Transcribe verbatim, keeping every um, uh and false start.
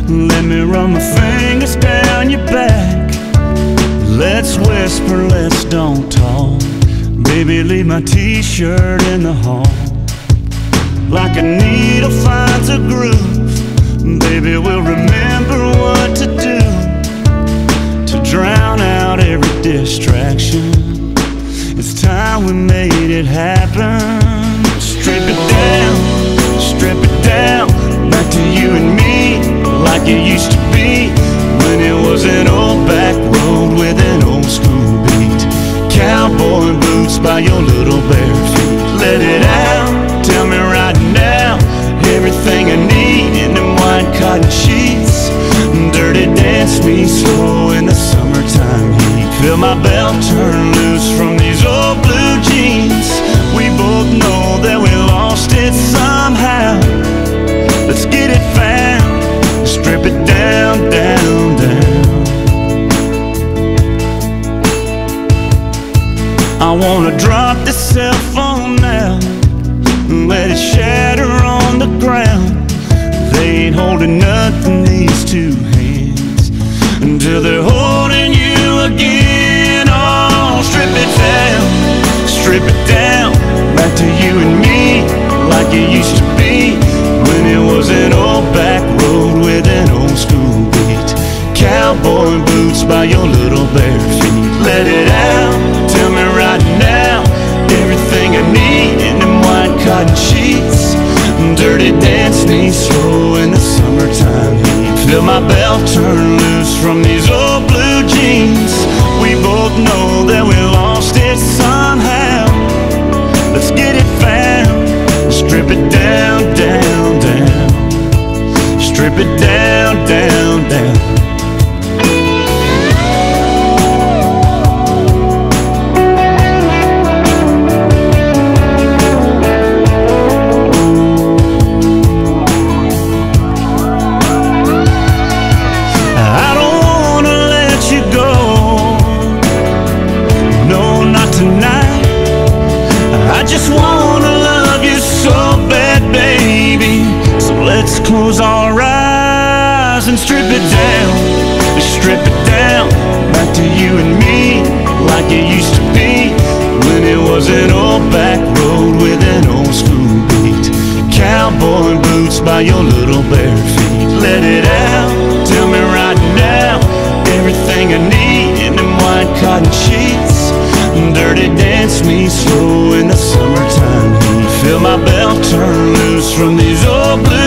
Let me run my fingers down your back. Let's whisper, let's don't talk. Baby, leave my t-shirt in the hall. Like a needle finds a groove, baby, we'll remember what to do to drown out every distraction. It's time we made it happen. Strip it down, strip it down, back to you and me, like it used to be, when it was an old back road with an old school beat. Cowboy boots by your little bare feet. Let it out, tell me right now, everything I need in them white cotton sheets. Dirty dance me slow in the summertime heat. Feel my belt turn loose from these old blue jeans. We both know that we lost it somehow. Let's get it found, strip it down, down, down. I wanna drop this cell phone now, let it shatter on the ground. They ain't holding nothing, these two hands, until they're holding you again. Oh, strip it down, strip it down, back to you and me, like it used to be, when it was an old back road with an old school beat. Cowboy boots by your little bare feet. Let it out, tell me right now, everything I need in them white cotton sheets. Dirty dance me slow in the summertime heat. Feel my belt turn loose from these old blue jeans. We both know that we lost it somehow. Let's get it found, strip it down, down, down. Strip it down, down, down. Let's close our eyes and strip it down, strip it down, back to you and me, like it used to be, when it was an old back road with an old school beat. Cowboy boots by your little bare feet. Let it out, tell me right now, everything I need in them white cotton sheets. Dirty dance me slow in the summertime heat. Feel my belt turn loose from these old blue